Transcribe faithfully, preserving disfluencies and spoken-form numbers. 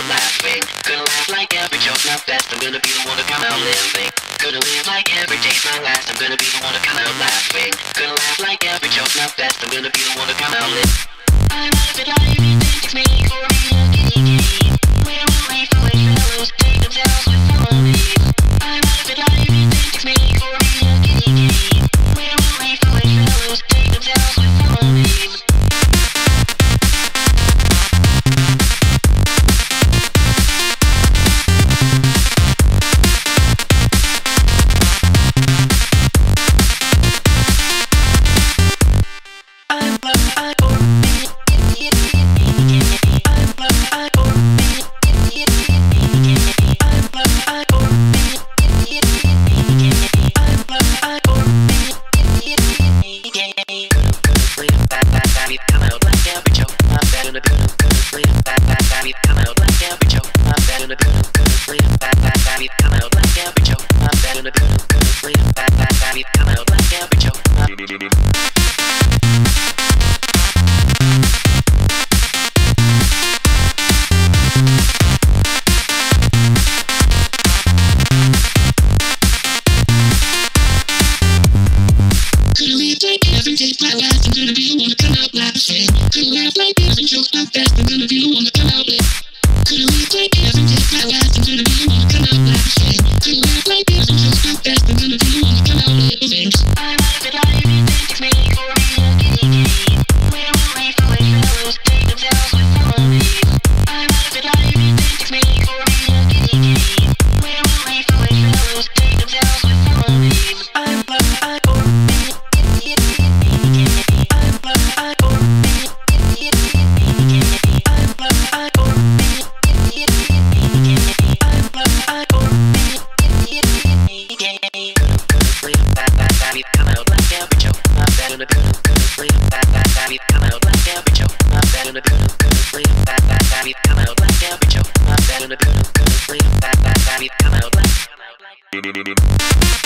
out laughing. Gonna laugh like every joke's not best. I'm gonna be the one to come out living. Gonna live like every day's my last. I'm gonna be the one to come out laughing. Gonna laugh like every joke's not best. I'm gonna be the one to come out living. I'm out of life, it takes me for a kitty game. Where only foolish fellows take themselves with felonies. I'm out of life, it takes me for a kitty game. Where only foolish fellows take themselves with felonies. Come out like